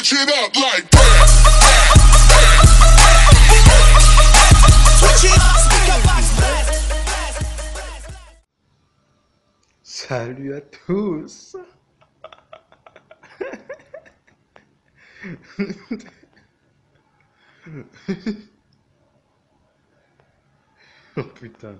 switch it up like that. Switch it up, speaker box blast. Salut à tous. Oh putain.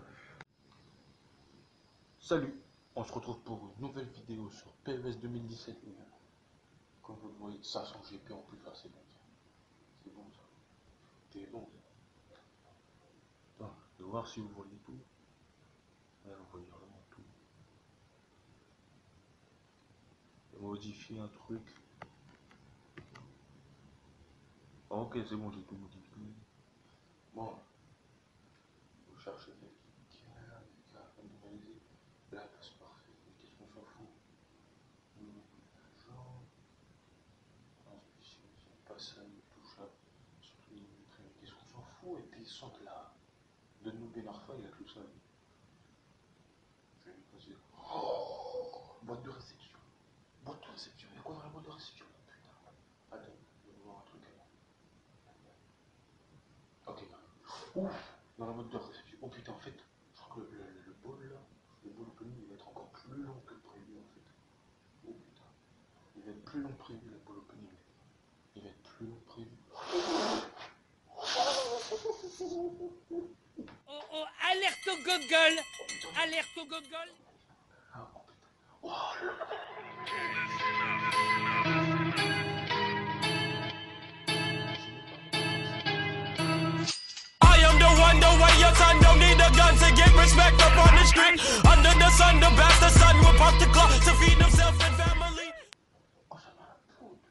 Salut, on se retrouve pour une nouvelle vidéo sur PES 2017. Comme vous le voyez, ça sans GP en plus, là c'est bon ça. C'est bon ça. C'est bon ça. Attends, je vais voir si vous voyez tout. Là, vous voyez vraiment tout. Je vais modifier un truc. Ah, ok, c'est bon, j'ai tout modifié. Bon, vous cherchez là, c'est parfait. Qu'est-ce qu'on s'en fout? Pas ça, tout ça. Surtout qu'est-ce qu'on s'en fout? Et puis ils sortent là. Donne-nous Ben Arfa, il a tout ça. Je vais lui poser. Oh, boîte de réception. Boîte de réception. Il y a quoi dans la boîte de réception? Putain. Attends, je vais voir un truc là. Ok, ouf, dans la boîte de réception. Oh putain, en fait, je crois que le bol là, le bol opening, il va être encore plus long que prévu en fait. Oh putain. Il va être plus long que prévu le ball opening. Il va être plus long que prévu. Oh oh, alerte au gogol! Alerte au gogol! Ah, oh putain. Oh là. I am the one, the way your son don't need a gun to get respect up on the street. Under the sun, the bastard son will pop the clock to feed himself and family. Oh, ça m'a la poudre.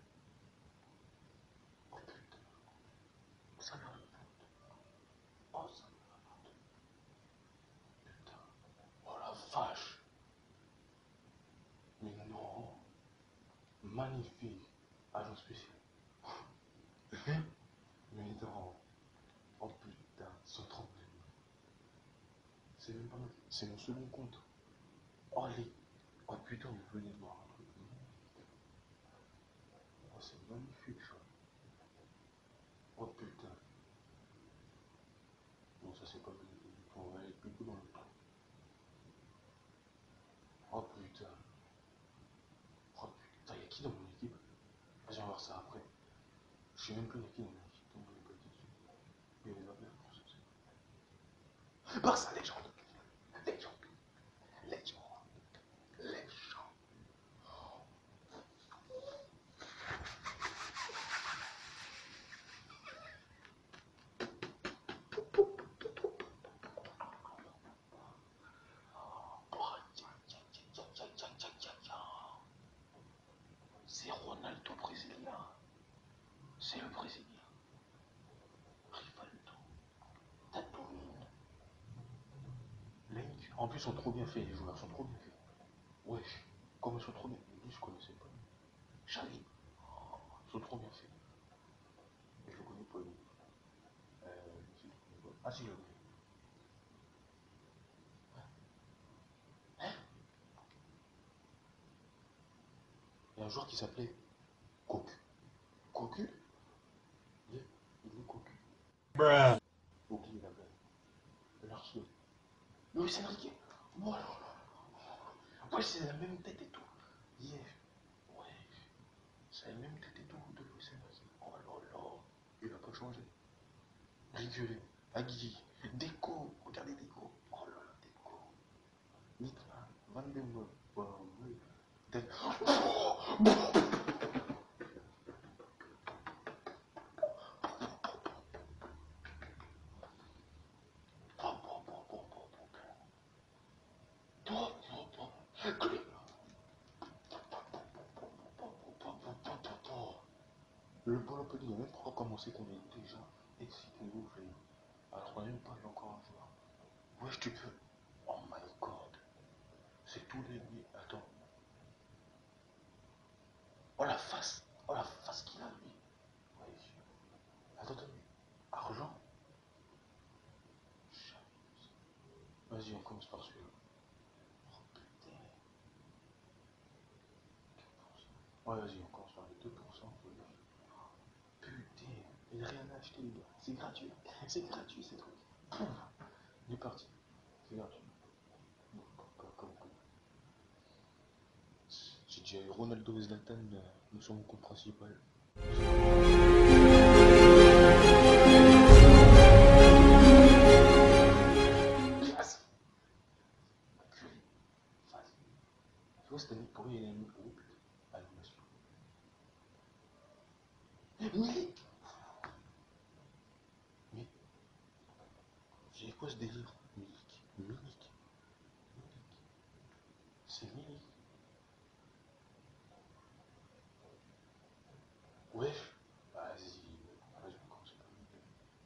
Oh putain. Ça m'a la poudre. Oh, ça m'a la poudre. Putain. Oh la vache. Mais non. Magnifique. Agent spécial. Mais non. Oh putain. 130 000. C'est même pas mal. C'est mon second compte. Oh les. Oh putain, vous venez de voir un truc. Oh, c'est magnifique ça. Oh putain. Non, ça c'est pas magnifique. On va aller plutôt dans le temps. Oh putain. Oh putain, y'a qui dans mon équipe? Vas-y, on va voir ça après. Je sais même plus y'a qui dans mon équipe. Donc je vais pas être dessus. Il y a les affaires pour ça. Barça, légende. Légende. Légende. Légende. C'est Ronaldo brésilien. C'est le brésilien. Rivaldo. Tatooine. Link. En plus, ils sont trop bien faits, les joueurs sont trop bien faits. Wesh. Comme ils sont trop bien. Lui, je connaissais pas. Xavi. Oh, ils sont trop bien faits. Mais je le connais pas, lui. Ah, si, je le connais. Il y a un joueur qui s'appelait Cocu. Cocu? Il est Cocu. Bruh. Oubliez la blague. L'arsenal. Luis Enrique. Oh là là. Ouais, c'est la même tête et tout. Yeah. Ouais. C'est la même tête et tout de Luis Enrique. Oh là là. Il a pas changé. Rigolé. Agui. Déco. Regardez Déco. Oh là là, Déco. Mitra. Van de Moor. Le ball opening n'a même pas commencé qu'on est déjà excité ouf. À la troisième page, il y a encore un joueur. Wesh, tu peux. Oh my god. C'est tous les nuits. Attends. Oh la face. Oh la face qu'il a lui. Wesh. Attends, attends. Argent. Vas-y, on commence par celui-là. Oh putain. Ouais, vas-y, on commence par les 2%. Il n'y a rien à acheter, les gars. C'est gratuit. C'est gratuit, ces trucs. Pouf. Il est parti. C'est gratuit. J'ai déjà eu Ronaldo et Zlatan sur mon compte principal. Classe. Tu vois, cette année pourrie, il a mis pour putain. Animation. Mais j'ai quoi ce délire? Milik. C'est Milik. Wesh. Vas-y. Vas-y, encore, c'est pas Milik.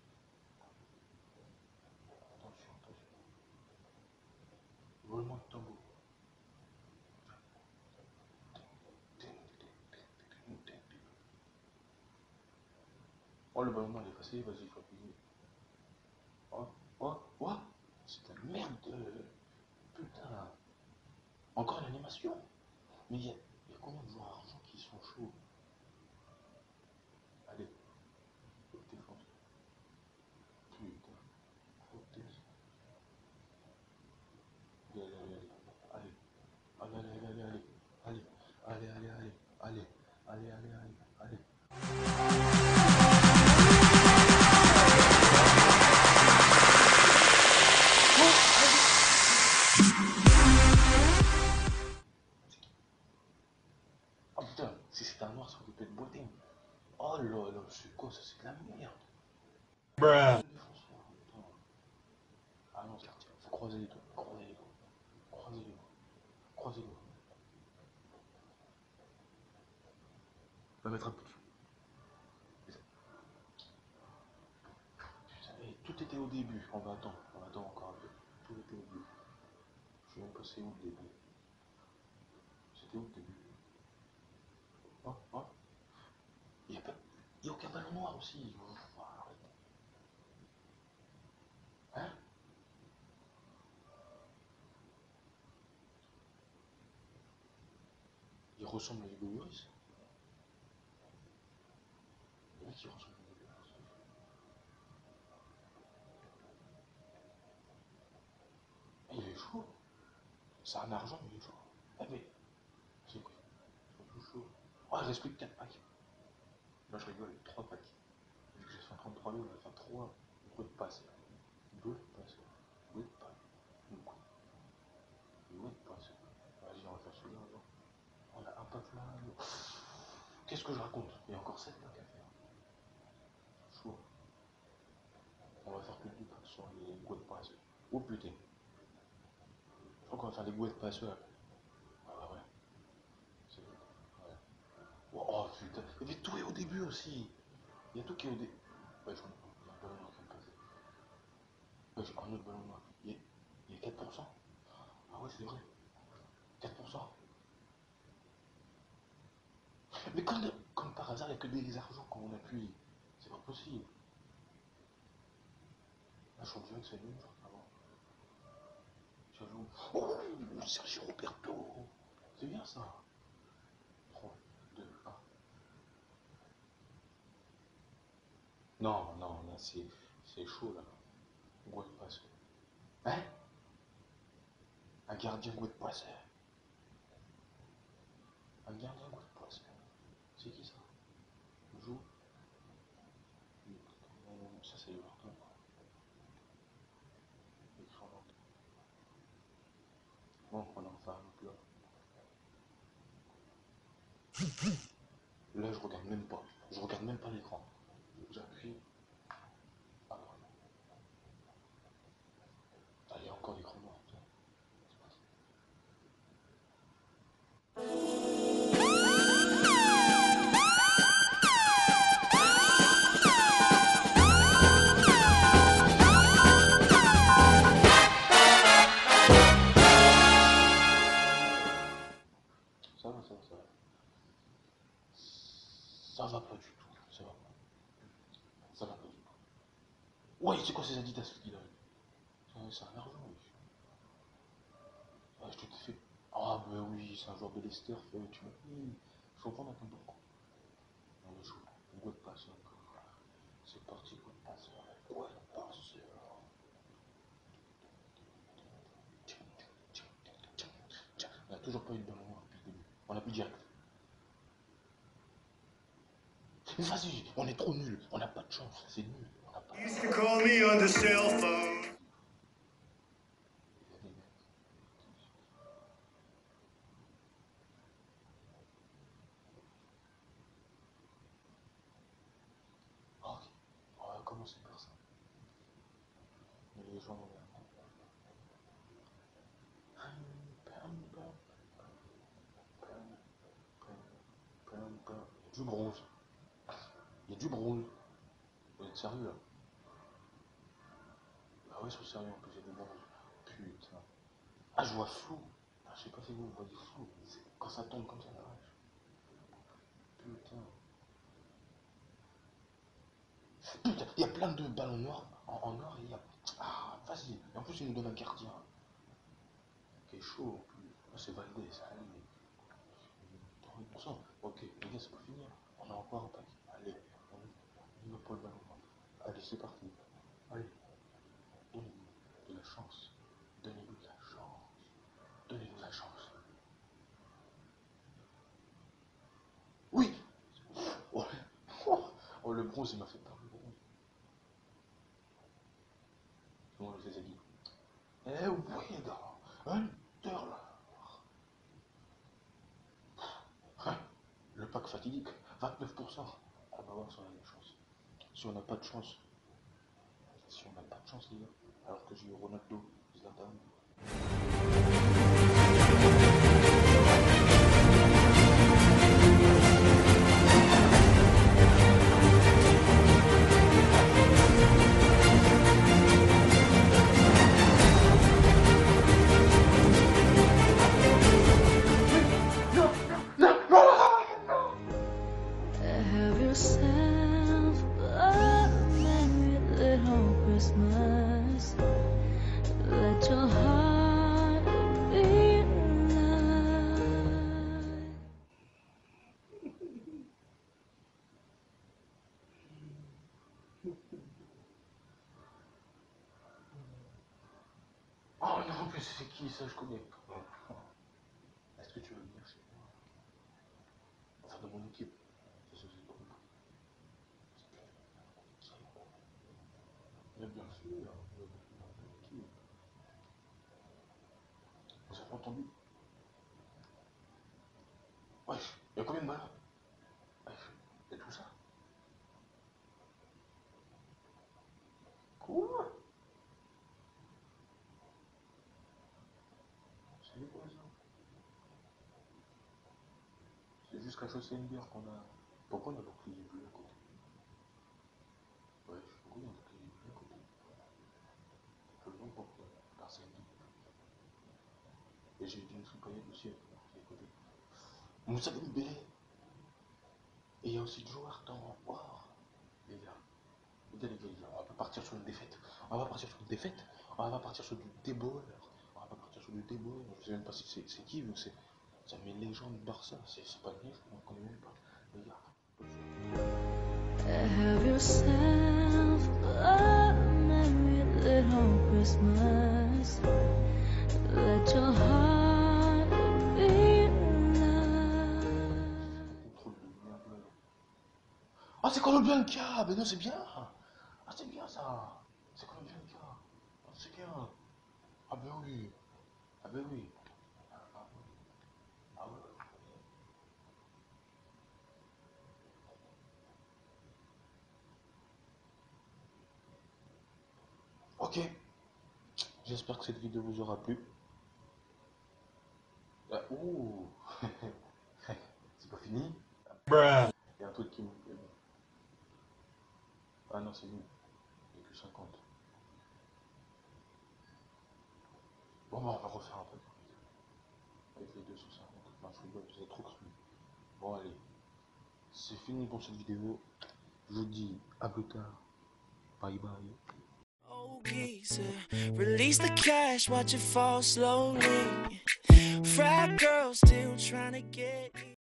Attention. Roulement de tambour. Oh, le ballon il est passé, vas-y, il faut appuyer. Oh, c'est de la merde. Putain. Encore une animation. Mais il y a combien de joueurs argent qui sont chauds? Allez, faut que défense. Putain, faut que défense. Allez. Oh putain, si c'était un noir, ça aurait pu être boité. Oh là là, c'est quoi ça? C'est de la merde. Bruh. Ah non, c'est parti. Faut croiser les doigts. Croiser les doigts. On va mettre un peu de sous. Putain, et tout était au début. On va attendre encore un peu. Tout était au début. Je sais même pas c'est où le début. C'était où le début? Oh. Il y a aucun ballon noir aussi. Oh, arrête. Hein? Il ressemble à Hugo Lloris. Le mec il ressemble à Hugo Lloris. Il est chaud. C'est un argent, il est chaud. Ah mais, c'est quoi? Ils sont tous chauds. Oh, il reste plus que 4 packs. Là je rigole, 3 packs. Vu que j'ai 133 000, on va faire 3 goûts de passe. 2 de passe. Goût de passe. Goût de passe. Vas-y, on va faire celui-là. On a un pack là. Qu'est-ce que je raconte? Il y a encore 7 packs à faire. Chaud. On va faire que 2 packs sur les goûts de passe. Oh putain. Je crois qu'on va faire les goûts de passe. Ouais. C'est vrai. Ouais. Oh putain. Mais tout est au début aussi. Il y a tout qui est au début. Ouais, j'en ai un ballon noir qui me passe. Ouais, j'ai un autre ballon noir. Il y a 4%. Ah ouais, c'est vrai. 4%. Mais comme par hasard, il n'y a que des argents quand on appuie. C'est pas possible. Là, je dirais que c'est nul, genre avant. J'avoue. Oh, Sergio Roberto. C'est bien ça. 3, 2, 1. Non, là, c'est chaud, là. Goût de passe. Hein? Un gardien goût de passe. Un gardien goût de passe. C'est qui ça? Joue. Ça, c'est Everton. Bon, on en fait un autre là. Là, je regarde même pas. Je regarde même pas l'écran. J'appuie. Ah, voilà. Allez, encore l'écran noir. Ça va. Ça va pas du tout. Ça va pas du tout. Ouais, c'est quoi ces Adidas qu'il a? C'est un argent, oui. Ah, je te fait. Ah, bah oui, c'est un joueur de Leicester. Tu m'as. Je comprends maintenant pourquoi. On est chaud. On goûte pas ça encore. c'est parti, coup de passeur. Ouais, passeur. On n'a toujours pas eu de ballon noir depuis le début. On a plus direct. Vas-y, on est trop nuls. On n'a pas de chance, c'est nul. On n'a pas de chance. Used to call me on the cell phone. Il y a des mecs. Ok, on va commencer par ça. Mais les gens... Il y a du bronze. Il y a du bronze. Vous êtes sérieux là? Ah ouais, ils sont sérieux en plus, il y a du bronze. Putain. Ah, je vois flou. Ah, je sais pas si vous voyez flou. Quand ça tombe comme ça, la vache. Putain. Putain, il y a plein de ballons noirs en noir et il y a... Ah, vas-y. Et en plus, il nous donne un gardien. Qui est chaud en plus. Ah, c'est Valdez, ça allait. 30%. Ok, les gars, c'est pas fini. On a encore un pack. Allez, on y va pour le ballon noir. Allez, c'est parti. Allez. Donnez-nous de la chance. Donnez-nous de la chance. Donnez-nous de la chance. Oui. Oh, oh, le bronze, il m'a fait peur, le bronze. Comment je les ai dit? Eh oui, gars. Hunter, là. Hein? Le pack fatidique, 29%. On va voir si on a de la chance. Si on n'a pas de chance. Si on n'a pas de chance, les gars. Alors que j'ai eu Ronaldo, Zlatan. Have yourself a merry little Christmas. Let your heart be light. Oh non, en plus c'est qui ça, je connais. Est-ce que tu veux venir chez moi? Enfin de mon équipe. C'est ce que j'ai compris. Mais bien sûr, de mon équipe. Vous avez entendu? Wesh, il y a combien de balles? Wesh, et tout ça? Quoi? C'est quoi ça? C'est juste qu'à chaussée une bière qu'on a. Pourquoi on a bouclier bleu à côté? Wesh, pourquoi on a bouclier bleu à côté? Je me demande pourquoi. Personne ne dit. Et j'ai une soupaillette aussi à côté. Moussa Dembélé. Et il y a aussi joueur dans War. Les gars, on va pas partir sur une défaite. On va pas partir sur une défaite. On va pas partir sur du débol. On va pas partir sur du débol. Je sais même pas si c'est qui, vu que c'est mes légendes Barça. C'est pas le livre, on connaît même pas. Les gars. Have yourself a merry little Christmas. Let your heart be light. Contrôle de merde. Ah, c'est Colombianca. Ben non, c'est bien. Ah, c'est bien ça. C'est Colombianca. Ah, c'est bien. Ah ben oui. Ah ben oui. Ah ouais. Ok. J'espère que cette vidéo vous aura plu. Ah, ouh. C'est pas fini. Bruh. Il y a un truc qui me plaît. Ah non, c'est nul. Il n'y a que 50. Bon, bah, on va refaire un peu. Avec les 250. Non, je rigole, vous avez trop cru. Bon, allez. C'est fini pour cette vidéo. Je vous dis à plus tard. Bye bye. Oh, geezer, release the cash, watch it fall slowly. Frat girl still trying to get